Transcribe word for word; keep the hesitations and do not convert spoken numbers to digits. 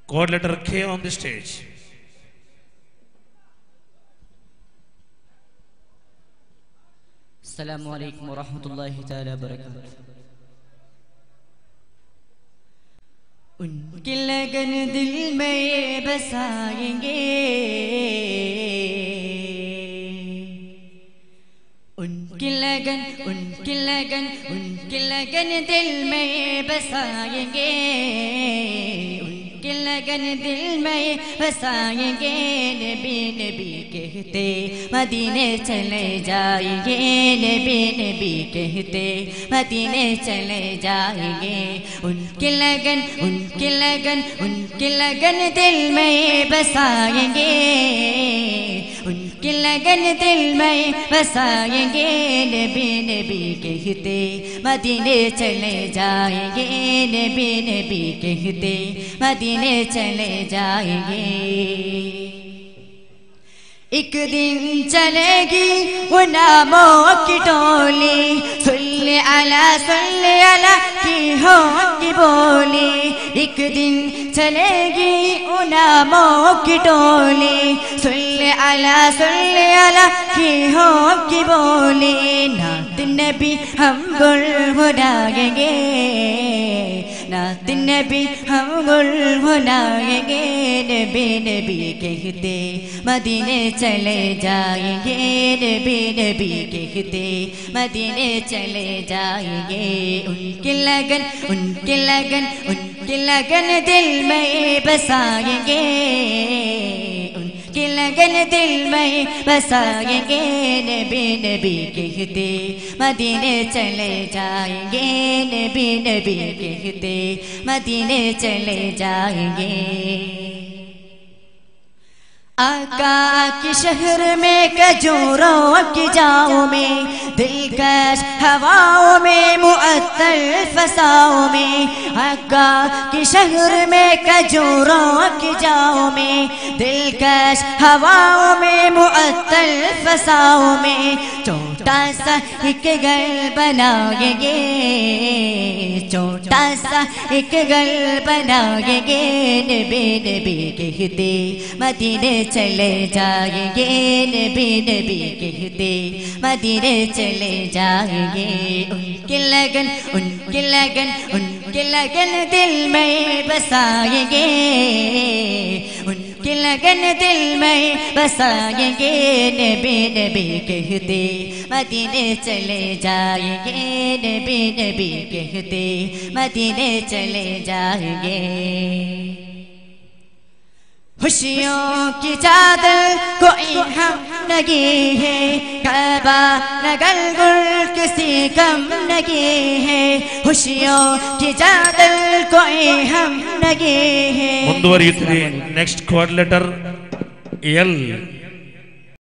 Chord letter K on the stage. Assalamu alaikum wa rahmatullahi ta'ala barakatuh. उनकी लगन दिल में बसाएंगे, उनकी लगन उनकी लगन उनकी लगन दिल में बसाएंगे, उनकी लगन दिल में बसाएंगे। नबी नबी कहते मदीने चले जाएंगे, नबी नबी कहते मदीने चले जाएंगे। उनकी लगन उनकी लगन उनकी लगन दिल में बसाएंगे, उनकी लगन दिल में बसाएंगे। नबी नबी कहते मदीने चले जाएंगे, नबी नबी कहते मदीने चले जाएंगे। एक दिन चलेगी वो नामों की टोली, सुल्ले अला सुल्ले अला की होगी बोली। एक दिन चलेगी वो नामों की टोली, सुल्ले अला सुल्ले अला की होगी बोली। नात नबी हम गुनगुनाएंगे, नात नबी हम गुनगुनाएंगे। नबी नबी कहते मदीने चले जाएंगे, नबी नबी कहते मदीने चले जाएंगे। उनकी लगन उनकी लगन उनकी लगन दिल में बसाएंगे, उनकी लगन दिल में बसाएंगे। नबी नबी कहते मदीने चले जाएंगे, नबी नबी कहते मदीने चले जाएंगे। आका के शहर में खजूरों की जाओ में, दिलकश हवाओं में मुअत्तल फसाओं में। आका के शहर में खजूरों की जाओ में, दिलकश हवाओं में मुअत्तल फसाओं में। छोटा सा एक घर बनाएंगे, छोटा सा एक घर बनाएंगे। नबी नबी कहते मदीने चले जाएंगे, नबी नबी कहते मदीने चले जाएंगे। उनकी लगन उनकी लगन उनकी लगन दिल में बसाएंगे, उनकी लगन दिल में बसाएंगे। नबी नबी कहते मदीने चले जाएंगे, नबी नबी कहते मदीने चले जाएंगे। खुशियों की चादर कोई हम लगी है, काबा नगर गुल किसी कम लगी है। खुशियों की चादर कोई हम लगी है। ಮುಂದುವರಿಯುತ್ತದೆ. Next quad letter L.